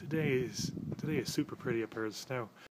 Today is super pretty up here in the snow.